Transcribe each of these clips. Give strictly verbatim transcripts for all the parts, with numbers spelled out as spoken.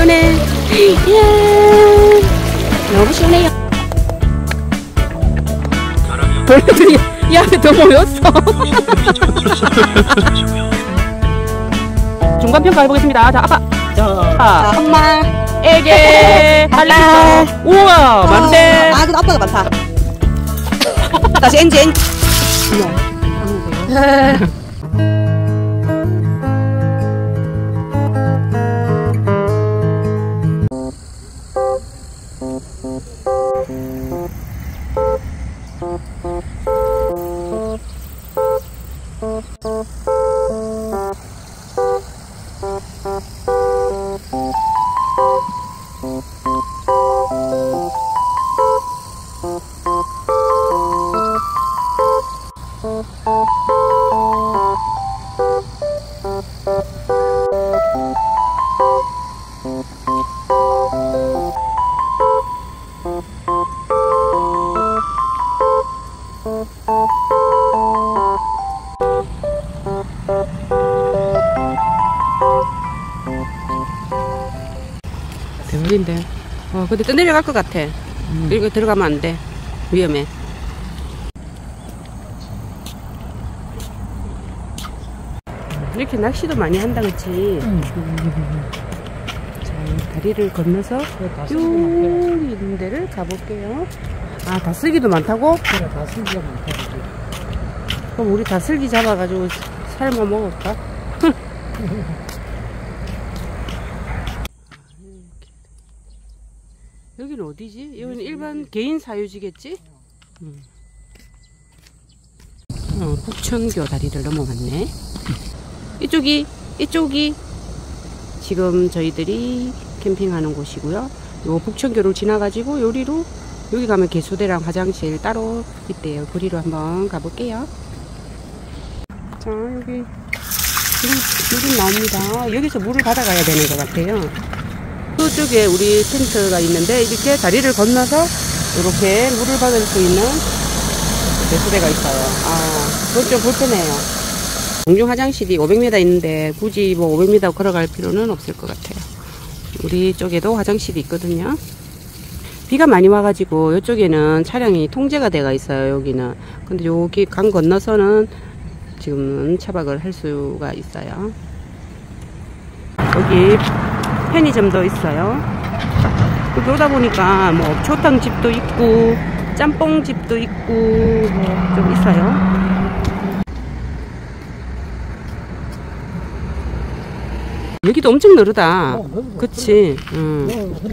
시원해. 이야, 너무 시원해요. 벌레들이 이 안에 더 모였어. 중간평가 해보겠습니다. 자, 아빠. 자, 자, 자 엄마에게 할라. 우와, 많네. 아, 근데 아빠가 많다. 다시 엔지, 엔지. 대박인데. 어, 근데 또 내려갈 것 같아. 음. 이거 들어가면 안 돼. 위험해. 이렇게 낚시도 많이 한다, 그치? 음. 자, 다리를 건너서 여기 있는 데를 가볼게요. 아, 다슬기도 많다고? 그래, 다슬기가 많다고. 그럼 우리 다슬기 잡아가지고 삶아 먹을까? 여기는 어디지? 여기는 일반 개인 사유지겠지? 음. 어, 북천교 다리를 넘어갔네. 이쪽이, 이쪽이 지금 저희들이 캠핑하는 곳이고요. 요 북천교를 지나가지고 요리로, 여기 가면 개수대랑 화장실 따로 있대요. 거리로 한번 가볼게요. 자, 여기 물이 나옵니다. 여기서 물을 받아가야 되는 것 같아요. 그쪽에 우리 텐트가 있는데 이렇게 다리를 건너서 이렇게 물을 받을 수 있는 배수대가 있어요. 아, 그건 좀 불편해요. 공중 화장실이 오백 미터 있는데 굳이 뭐 오백 미터 걸어갈 필요는 없을 것 같아요. 우리 쪽에도 화장실이 있거든요. 비가 많이 와가지고 이쪽에는 차량이 통제가 돼가 있어요. 여기는. 근데 여기 강 건너서는 지금은 차박을 할 수가 있어요. 여기 편의점도 있어요. 여기 오다 보니까 뭐 초탕집도 있고 짬뽕집도 있고 뭐 좀 있어요. 여기도 엄청 넓다. 어, 그치? 응.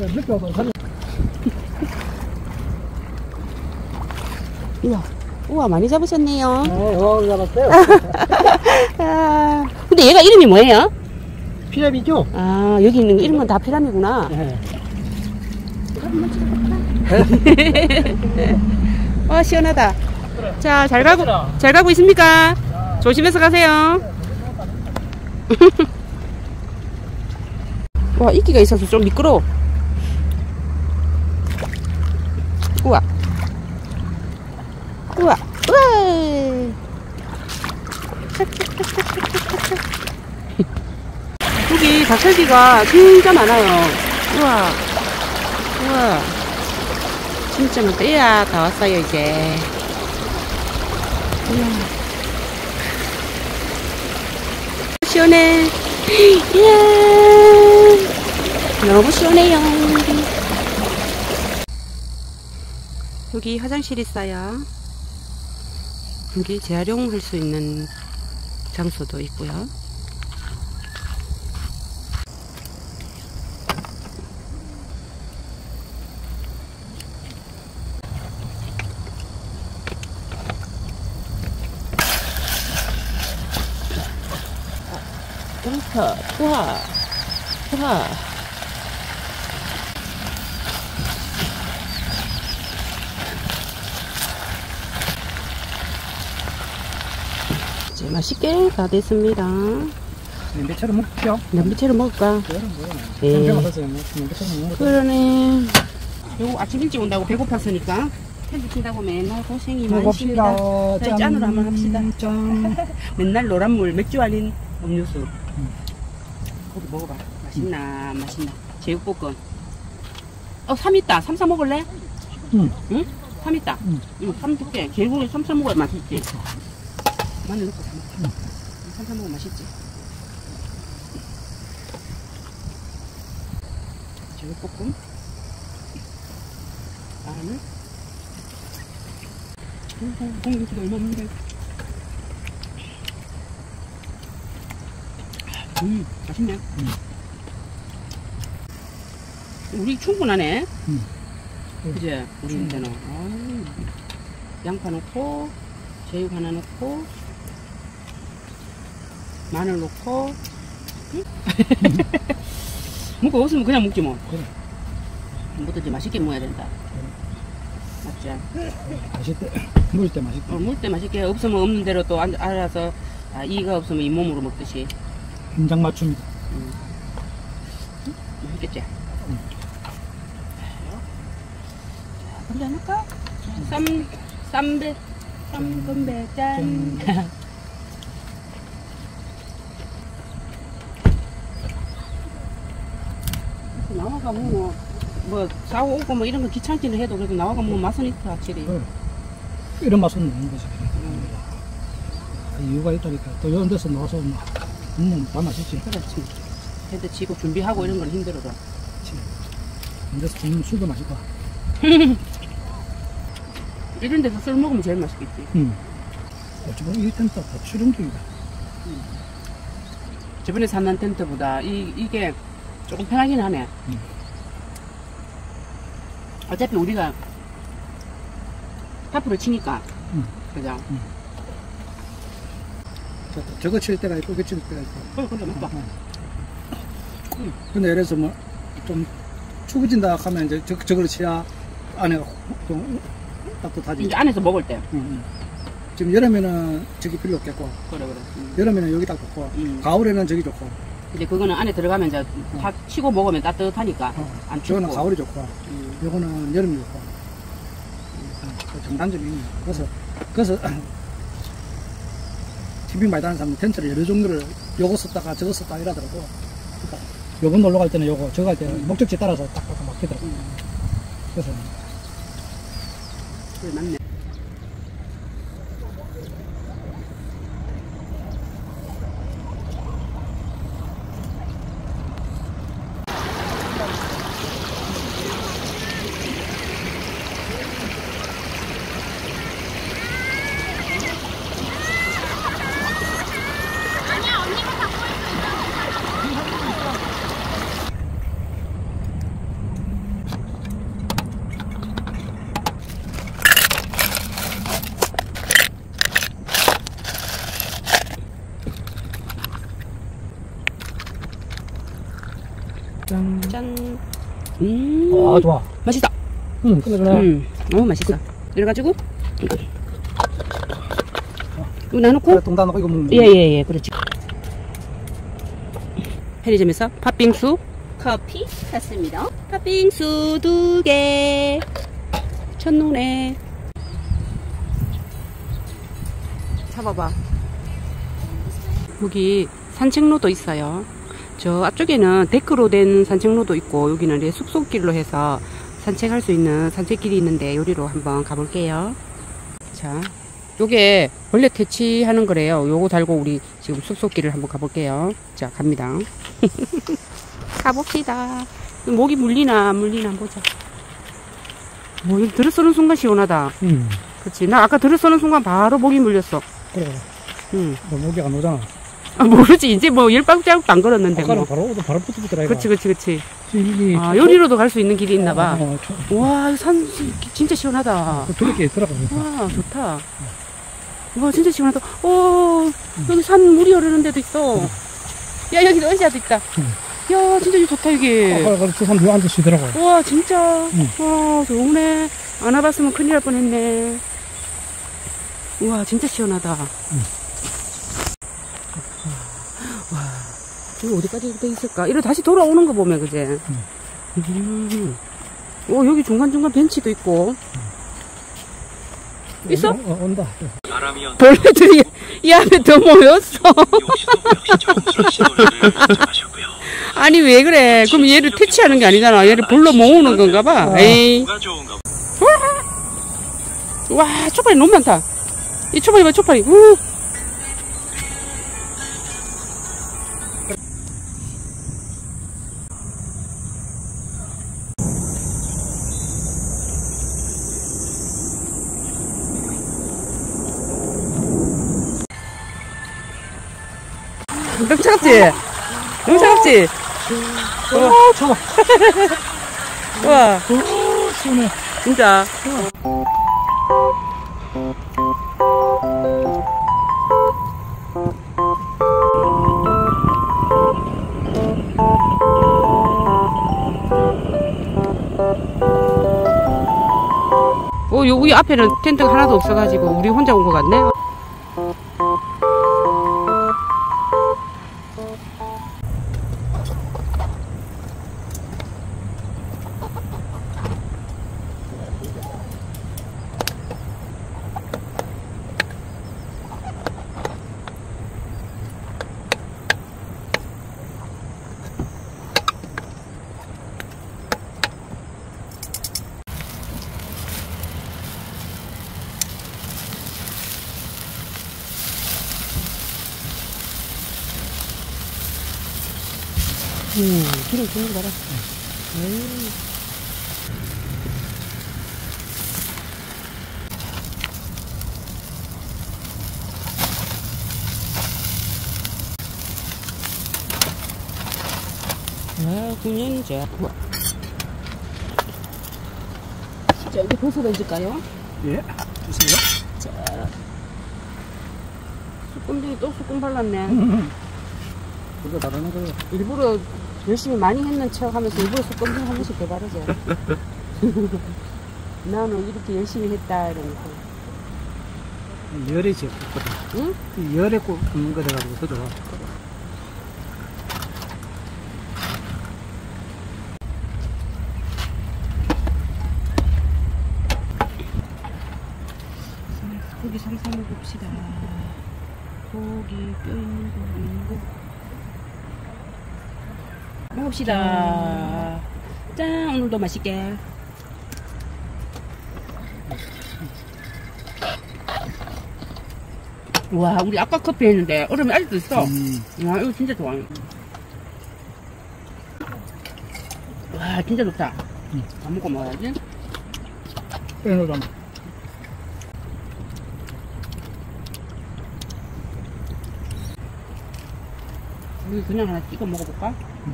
우와, 우와, 많이 잡으셨네요. 어, 잡았어요. 아, 근데 얘가 이름이 뭐예요? 피라미죠? 아, 여기 있는 거 이름은 다 피라미구나. 네. 와, 시원하다. 자, 잘 가고, 잘 가고 있습니까? 조심해서 가세요. 와, 이끼가 있어서 좀 미끄러워. 우와. 우와. 우와. 여기 다슬기가 진짜 많아요. 우와. 우와. 진짜 많다. 이야, 다 왔어요, 이제. 우와. 시원해. 이야. 너무 시원해요. 여기 화장실 있어요. 여기 재활용할 수 있는 장소도 있고요. 좋다. 우와. 우와. 이제 맛있게 다 됐습니다. 냄비채로 먹죠? 냄비채로 먹을까? 예. 그러네. 요거 아침 일찍 온다고 배고팠으니까 텐트 친다고 맨날 고생이 많으십니다. 짠. 짠으로 한번 합시다. 짠. 맨날 노란물 맥주 아닌 음료수. 음. 고기 먹어봐. 맛있나 맛있나. 제육볶음. 어, 삼 있다. 삼 사 먹을래? 응. 응? 삼 있다. 응. 응, 삼 줄게. 제육볶음 삼 사 먹어야 맛있지. 마늘 넣고 다 먹자. 응. 삼 사 먹으면 맛있지. 제육볶음. 마늘. 공기가 얼마 없는데. 음, 맛있네. 음. 우리 충분하네. 음. 그제? 우리 음. 이제는. 아유, 양파 넣고, 제육 하나 넣고, 마늘 넣고, 응? 먹고 없으면 그냥 먹지 뭐. 그래. 뭐든지 맛있게 먹어야 된다. 맞지? 맛있대. 먹을 때 맛있대. 어, 먹을 때 맛있게, 없으면 없는 대로 또 안- 알아서, 아, 이가 없으면 잇몸으로 먹듯이. 김장 맞춤이다. 음. 맛있겠지? 응. 자, 건배 넣을까? 쌈, 쌈배, 쌈건배, 짠. 나와가 뭐, 뭐, 사고 오고 뭐 이런 거 귀찮기는 해도 그래도 나와가 뭐 맛은 있다, 확실히. 그래. 이런 맛은 없는 거지. 음. 이유가 있다니까. 또 이런 데서 나와서 뭐, 음, 다 맛있지. 그렇지. 해도 지고 준비하고 이런 건 힘들어도. 이런 데서 먹는 술도 맛있고. 이런 데서 술 먹으면 제일 맛있겠지. 응. 어찌 이 텐트가 더 출연기이다. 저번에 샀는 텐트보다 이, 이게 조금 편하긴 하네. 음. 어차피 우리가 타프를 치니까. 음. 그죠? 저, 저거 칠 때가 있고, 이거 칠 때가 있고. 그래, 그래, 맞다. 어. 근데 예를 들어서 뭐, 좀 추워진다 하면 이제 저, 저걸 치야 안에가 좀 따뜻하지. 이제 안에서 먹을 때. 응, 응. 지금 여름에는 저기 필요 없겠고, 그래, 그래. 음. 여름에는 여기 딱 좋고, 음. 가을에는 저기 좋고, 이제 그거는 안에 들어가면 이제 다 치고 먹으면 따뜻하니까. 어. 안 춥고. 저거는 가을이 좋고, 음. 요거는 여름이 좋고. 그 장단점이 있네. 그래서, 그래서, 캠핑 많이 다니는 사람은 텐트를 여러 종류를 요거 썼다가 저거 썼다 이러더라고. 그러니까 요거 놀러 갈 때는 요거, 저거 할 때는 목적지에 따라서 딱딱 막히더라고. 음. 그래서, 그래, 맞네. 짠. 짠. 음. 아, 좋아. 맛있다. 응, 끝내주네. 음. 너무 맛있어. 이래가지고. 이거 나놓고. 그래, 동단 넣고 이거 먹는 거. 예예예 예, 그렇지. 편의점에서 팥빙수 커피 샀습니다. 팥빙수 두 개. 첫눈에 잡아봐. 여기 산책로도 있어요. 저 앞쪽에는 데크로 된 산책로도 있고 여기는 이제 숲속길로 해서 산책할 수 있는 산책길이 있는데 여기로 한번 가볼게요. 자, 요게 원래 퇴치하는 거래요. 요거 달고 우리 지금 숲속길을 한번 가볼게요. 자, 갑니다. 가봅시다. 목이 물리나 안 물리나 한번 보자. 뭐 여기 들어서는 순간 시원하다. 응. 그치? 나 아까 들어서는 순간 바로 목이 물렸어. 그래, 그래. 응. 너 목이 안 오잖아. 아, 모르지. 이제 뭐 열 발자국도 안 걸었는데 아까는 뭐. 바로, 오도 바로 붙어붙더라, 이거. 그치, 그치, 그치. 여기. 아, 요리로도 갈 수 있는 길이 있나봐. 어, 저, 와, 산 진짜 시원하다. 그 두렵게 있더라고. 와, 좋다. 와, 진짜 시원하다. 오, 여기 산 물이 흐르는 데도 있어. 야, 여기 의자도 있다. 야, 진짜 좋다, 이게. 아까 그 저 사람 여기 앉을 수 있더라고. 와, 진짜. 응. 와, 좋네. 안 와봤으면 큰일 날 뻔했네. 우와, 진짜 시원하다. 응. 와, 이거 어디까지 돼 있을까? 이러 다시 돌아오는 거 보면, 그제? 응. 음. 오, 여기 중간중간 벤치도 있고. 있어? 어, 어, 온다. 벌레들이 이 앞에 더 모였어. 역시도 역시 정수라 씨 노래를 신청하셨고요. 아니 왜 그래? 그럼 얘를 퇴치하는 게 아니잖아. 얘를 볼로 모으는 건가 봐. 에이. 와, 초파리 너무 많다. 이 초파리 봐, 초파리. 우. 너무 차갑지? 너무 차갑지? 어, 좋아. 우와, 오, 시원해. 진짜. 어, 여기 앞에는 텐트가 하나도 없어가지고 우리 혼자 온 것 같네. 음, 기름 부는 거 봐라. 음. 아, 군연자. 자, 여기 버섯 얹을까요? 예, 주세요. 자, 숯금쟁이 또 숯금 발랐네. 그거 다르는 거예요. 일부러 열심히 많이 했는 척 하면서 일부러 숯금쟁이 한 번씩 더 바르죠. 나는 이렇게 열심히 했다, 이러면서. 열이 제거거든. 응? 이 열에 굽는 거 돼가지고 더 좋아. 고기 삼삼 먹읍시다. 고기 뼈 있는 거 있는 거 먹읍시다. 짠, 오늘도 맛있게. 와, 우리 아까 커피 했는데 얼음이 아직도 있어. 음. 와, 이거 진짜 좋아. 와, 진짜 좋다. 음. 다 먹고 먹어야지. 빼놓으라. 우리 그냥 하나 찍어 먹어볼까? 음.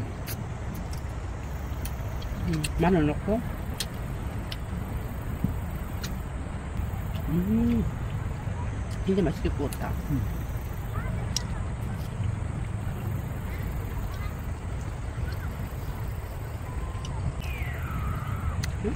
음, 마늘 넣고. 음, 진짜 맛있게 구웠다. 음. 응?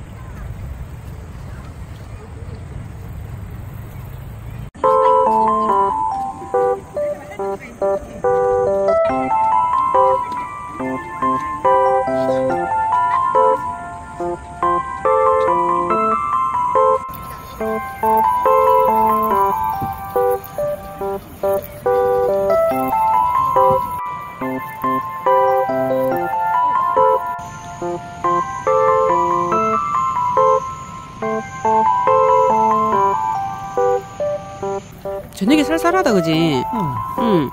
저녁에 쌀쌀하다, 그지? 응. 응.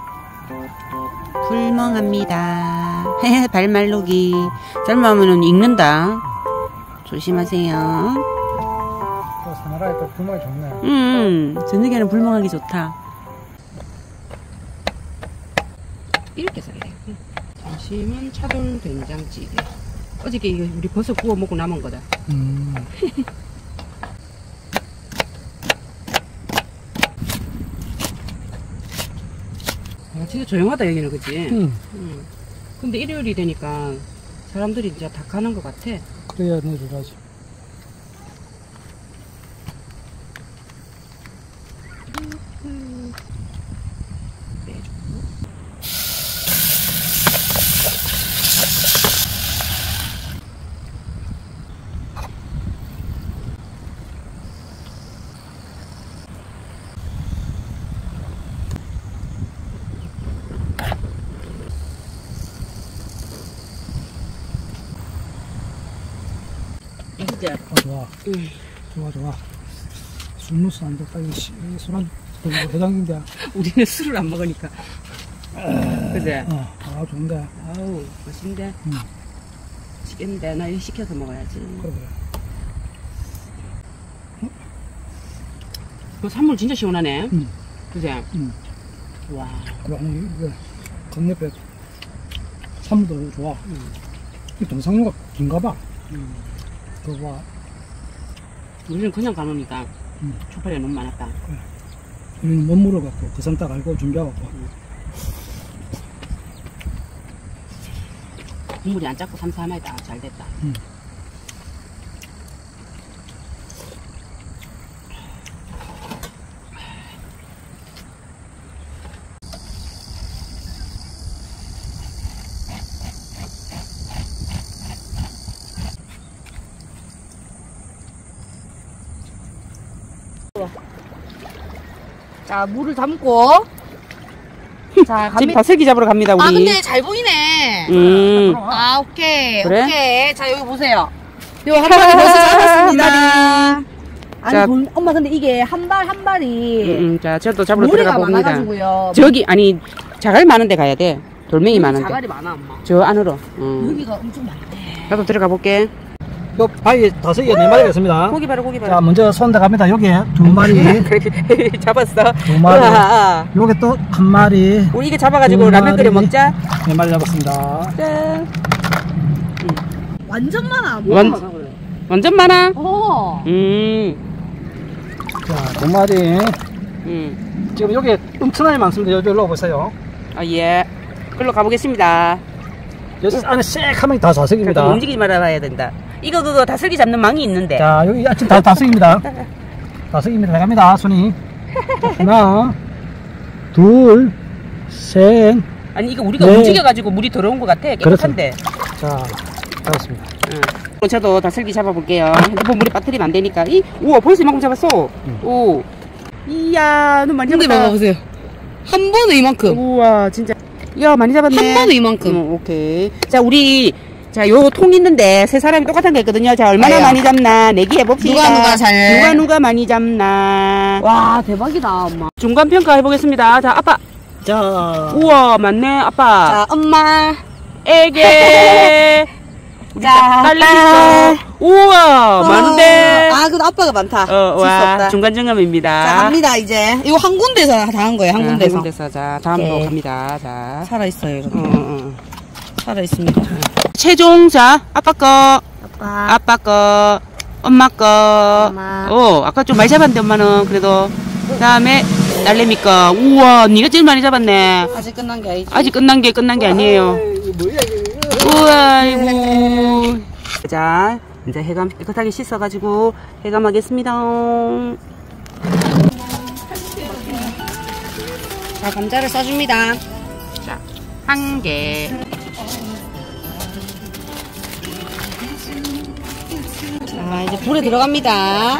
불멍합니다. 발말르기. 삶으면 익는다. 조심하세요. 또 사나라에 또 불멍이 좋네. 음, 저녁에는 불멍하기 좋다. 이렇게 썰어야 돼. 점심은 차돌 된장찌개. 어저께 이거 우리 버섯 구워 먹고 남은 거다. 음. 아, 진짜 조용하다, 여기는, 그치? 응. 응. 근데 일요일이 되니까 사람들이 이제 다 가는 것 같아. 그래야 내려가지. 진짜. 어, 좋아. 응. 좋아, 좋아. 술 무스 안 됐다. 술한 회장인데. 우리는 술을 안 먹으니까. 그래. 어, 아, 좋은데. 아우, 맛있는데. 응. 맛있겠는데. 나 이거 시켜서 먹어야지. 그래, 그래. 그 산물 진짜 시원하네. 응. 그래. 응. 와. 그래, 아니, 이거, 강력배 산물도 좋아. 응. 이 동상류가 긴가 봐. 응. 그거 봐. 우리는 그냥 가놓으니까 응. 초파리가 너무 많았다. 우리는 못 물어갖고, 그 산 딱 알고 준비해갖고. 국물이 안 작고 삼삼하다. 잘 됐다. 응. 자, 물을 담고. 자, 지금 갑니다. 다슬기 잡으러 갑니다, 우리. 아, 근데 잘 보이네. 음. 아, 오케이. 그래? 오케이. 자, 여기 보세요. 요 한 마리 벌써 잡았습니다. 아니, 자. 볼- 엄마, 근데 이게 한 발 한 발이 음, 음, 자, 저도 잡으러 모래가 들어가 봅니다. 많아가지고요. 저기, 아니, 자갈 많은 데 가야 돼. 돌멩이 많은 데. 자갈이 많아, 엄마. 저 안으로. 음. 여기가 엄청 많대. 나도 들어가 볼게. 요 바위 다섯개 네 마리가 있습니다. 고기 봐라, 고기 자, 봐라. 먼저 손대 갑니다. 여기에 두 마리, 잡았어. 두 마리. 우와. 요게 또 한 마리, 우리 이게 잡아가지고 두 라면 끓여 마리. 먹자. 네 마리 잡았습니다. 짠. 완전 많아. 완, 완전 많아. 어. 네. 음. 자, 두 마리. 음. 지금 여기 엄청나게 많습니다. 여기로 오세요. 아, 예. 글로 가보겠습니다. 여기 안에 쎄하면 다 자석입니다. 잠깐 움직이지 말아야 된다. 이거, 그거 다슬기 잡는 망이 있는데. 자, 여기 아침 다 다석입니다. 다석입니다. 나갑니다. 손이. 하나, 둘, 셋. 아니, 이거 우리가 네. 움직여가지고 물이 더러운 것 같아. 깨끗한데. 자, 잡았습니다. 응. 저도 다슬기 잡아볼게요. 핸드폰 물에 빠뜨리면 안 되니까. 이, 우와, 벌써 이만큼 잡았어. 응. 오. 이야, 너무 많이 근데 잡았다. 봐보세요. 한 번에 이만큼. 우와, 진짜. 이야, 많이 잡았네. 한 번에 이만큼. 응, 오케이. 자, 우리, 자, 요 통 있는데 세 사람이 똑같은 게 있거든요. 자, 얼마나 아야. 많이 잡나 내기해봅시다. 누가 누가 잘. 누가 누가 많이 잡나. 와, 대박이다, 엄마. 중간평가 해보겠습니다. 자, 아빠. 자, 우와, 맞네, 아빠. 자, 엄마. 에게. 자, 딸내미 거. 우와, 많은데. 아, 근데 아빠가 많다. 어, 질수 와, 없다. 중간 점검입니다. 자, 갑니다, 이제. 이거 한 군데서 다 한 거예요, 한 아, 군데서. 한 군데서. 자, 다음으로 오케이. 갑니다. 자. 살아있어요, 이렇게. 어, 어, 어. 살아있습니다. 최종, 자, 아빠 거, 아빠. 아빠 거, 엄마 거. 엄마. 어, 아까 좀 많이 잡았는데, 엄마는. 그래도. 그 다음에, 딸내미 거. 우와, 니가 제일 많이 잡았네. 아직 끝난 게 아니지. 아직 끝난 게 끝난 게 아니에요. 뭐야, 이거. 우와, 아이고. 자, 이제 해감 깨끗하게 씻어가지고 해감하겠습니다. 자, 감자를 써줍니다. 자, 한 개. 자, 이제 불에 들어갑니다.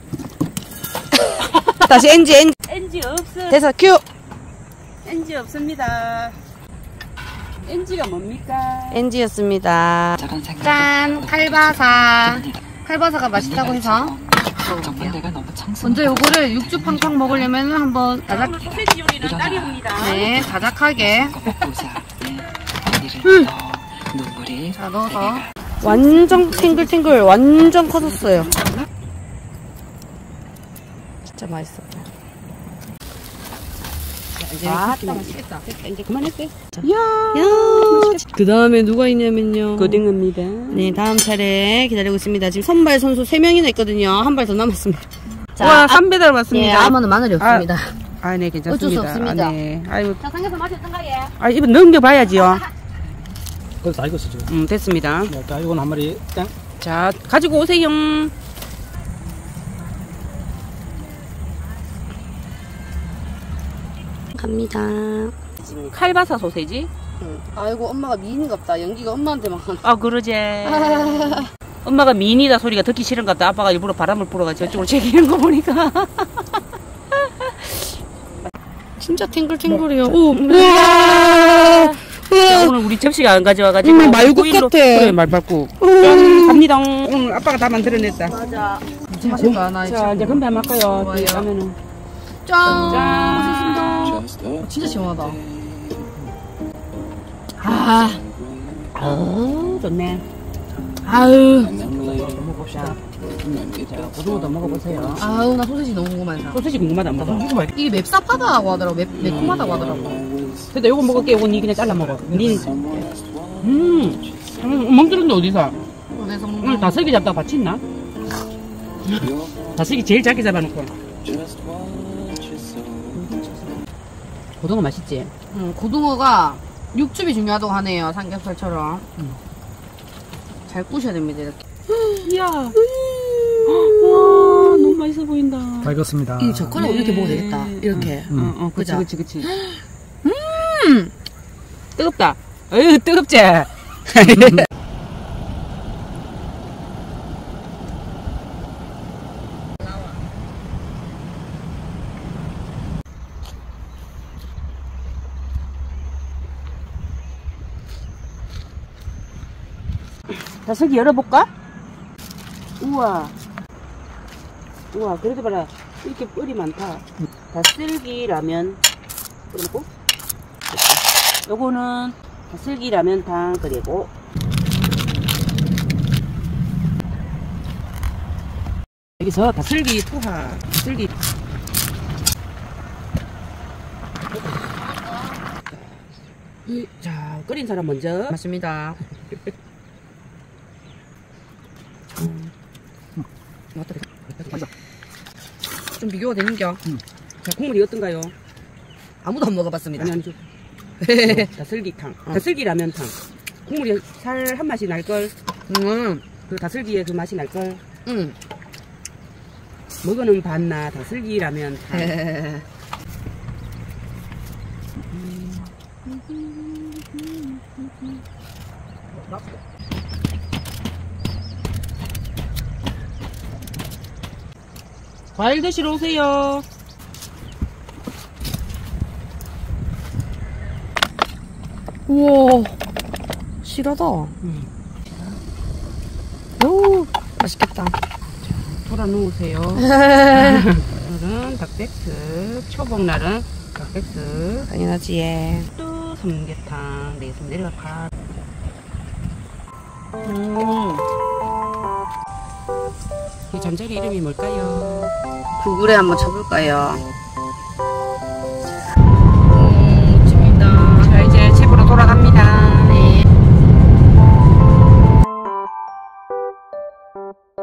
다시 엔지, 엔지. 엔지 없어. 됐어, 큐. 엔지 없습니다. 엔지가 뭡니까? 엔지였습니다. 짠, 칼바사. 칼바사가 맛있다고 해서. 먼저 요거를 육즙 팡팡 먹으려면 한번 다작, 소세지 요리는 딸이 옵니다. 네, 다작하게. 음. 자, 넣어서. 완전 탱글탱글, 완전 커졌어요. 진짜 맛있어. 이제 아, 딱 맛있겠다. 됐다. 이제 그만할게. 야, 그 다음에 누가 있냐면요. 고등어입니다. 네, 다음 차례 기다리고 있습니다. 지금 선발 선수 세 명이나 있거든요. 한 발 더 남았습니다. 와, 아, 삼 배달 예, 왔습니다. 아마는 마늘이 없습니다. 아, 네, 괜찮습니다. 어쩔 수 없습니다. 아, 네. 아이고, 자, 삼겹살 맛이 어떤가, 예? 아, 이번 넘겨봐야지요. 그래서 다 익었어, 지금. 음, 됐습니다. 네, 자, 이건 한 마리, 땡. 자, 가지고 오세요. 갑니다. 칼바사 소세지? 아이고, 엄마가 미인갑다. 연기가 엄마한테만. 아, 그러지. 엄마가 미인이다 소리가 듣기 싫은가 보다. 아빠가 일부러 바람을 불어가지고 저쪽으로 제기는 거 보니까. 진짜 탱글탱글해요. 오, 우와! 자, 오늘 우리 접시가 안 가져와가지고. 음, 말국 고일로- 같아. 그래, 말발국. 짠, 갑니다. 오늘 아빠가 다 만들어냈다. 맞아. 무슨 맛일까? 나 자, 이제 건배 한번 할까요? 좋아요. 그러면은. 짠. 짠. 맛있습니다. 진짜 시원하다. 아, 어, 좋네. 아유, 먹어봅시다. 자, 고등어도 먹어보세요. 아유, 나 소세지 너무 궁금하다. 소시지 궁금하다, 안 먹어. 이게 맵쌉하다고 하더라고. 맵, 매콤하다고 하더라고. 근데 요거 먹을게. 요거 니 그냥 잘라 먹어. 니. 음. 음, 멍들은데 어디서? 그래서 오늘 다슬기 잡다가 받쳤나? 다슬기 제일 작게 잡아놓고. 고등어 맛있지? 음, 고등어가 육즙이 중요하다고 하네요. 삼겹살처럼. 음. 잘 구셔야 됩니다. 이렇게. 이야. 와, 너무 맛있어 보인다. 잘 익었습니다. 이 젓가락으로 이렇게 먹어도 되겠다. 이렇게. 어, 어, 그치, 그죠? 그치, 그치. 음! 뜨겁다. 어휴, 뜨겁지? 다슬기 열어볼까? 우와. 우와, 그래도 봐라. 이렇게 뿔이 많다. 다슬기 라면 끓이고, 요거는 다슬기 라면탕 끓이고, 여기서 다슬기 투하, 다슬기. 자, 끓인 사람 먼저. 맞습니다. 맞다. 좀 비교가 되는겨. 자, 국물이 어떤가요? 아무도 안 먹어봤습니다. 아니, 아니, 좀. 어, 다슬기탕. 다슬기 라면탕. 국물이 살 한 맛이 날걸. 음, 그 다슬기의 그 맛이 날걸. 음. 먹어는 봤나, 다슬기 라면탕. 헤헤헤. 과일 드시러 오세요. 우와, 실하다. 음. 오, 맛있겠다. 돌아 놓으세요. 오늘은 닭백숙, 초복날은 닭백숙, 당연하지, 예. 또 삼계탕 내서 내려가. 음, 이 잠자리 이름이 뭘까요? 구글에 한번 쳐볼까요? 음, 멋집니다. 자, 이제 집으로 돌아갑니다. 네.